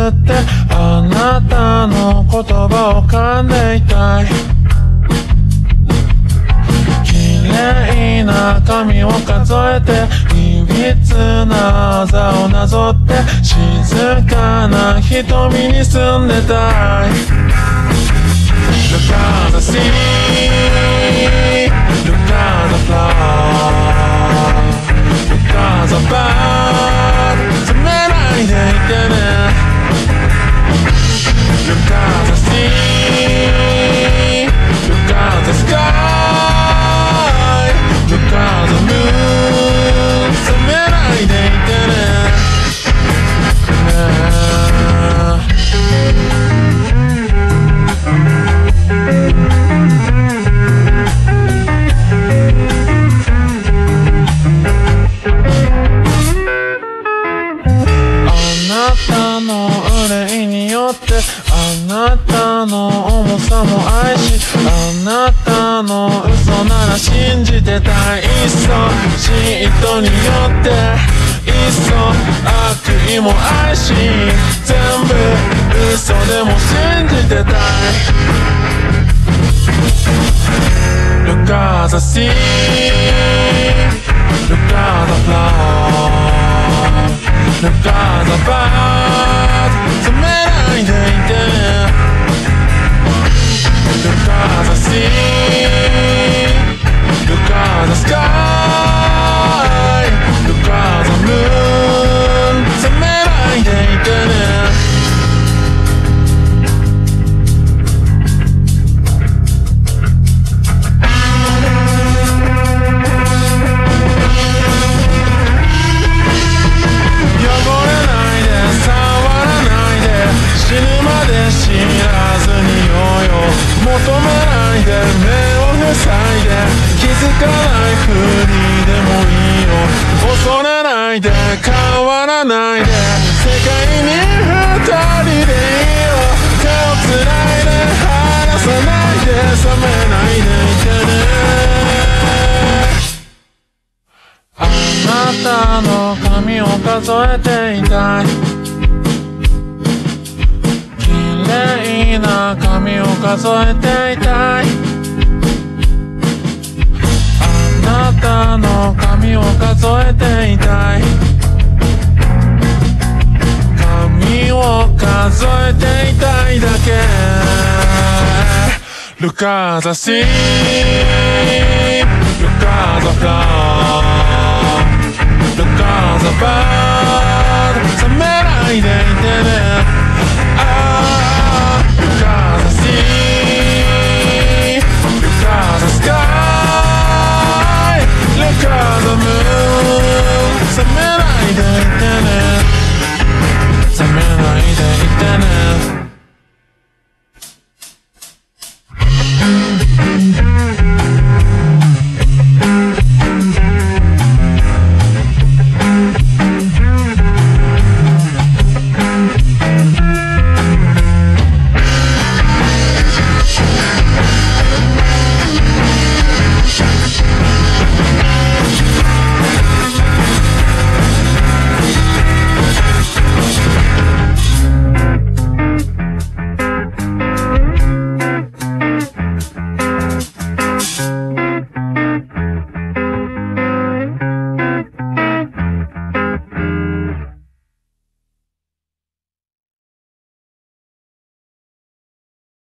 ってあなたの言葉を噛んでいたい。綺麗な髪を数えていびつなあざをなぞって静かな瞳に住んでたい。Look at the sea, look at the flower, look at the bird 冷めないでいてね。 Look at the sea, look at the sky, look at the moon 冷めないでいてね。あなたの重さも愛しあなたの嘘なら信じてたい。いっそ嫉妬によっていっそ悪意も愛し全部嘘でも信じてたい。 Look at the sea, look at the flower, look at the bird 冷めないでいてね。 Look at the sea, look at the sky, look at the moon 冷めないでいてね。死ぬまで知らずにいようよ。求めないで目を塞いで気づかないふりでもいいよ。恐れないで変わらないで世界に二人でいいよ。手をつないで離さないで冷めないでいてね。あなたの髪を数えていたい。綺麗な髪を数えていたい。あなたの髪を数えていたい。髪を数えていたいだけ。 Look at the sea, look at the flower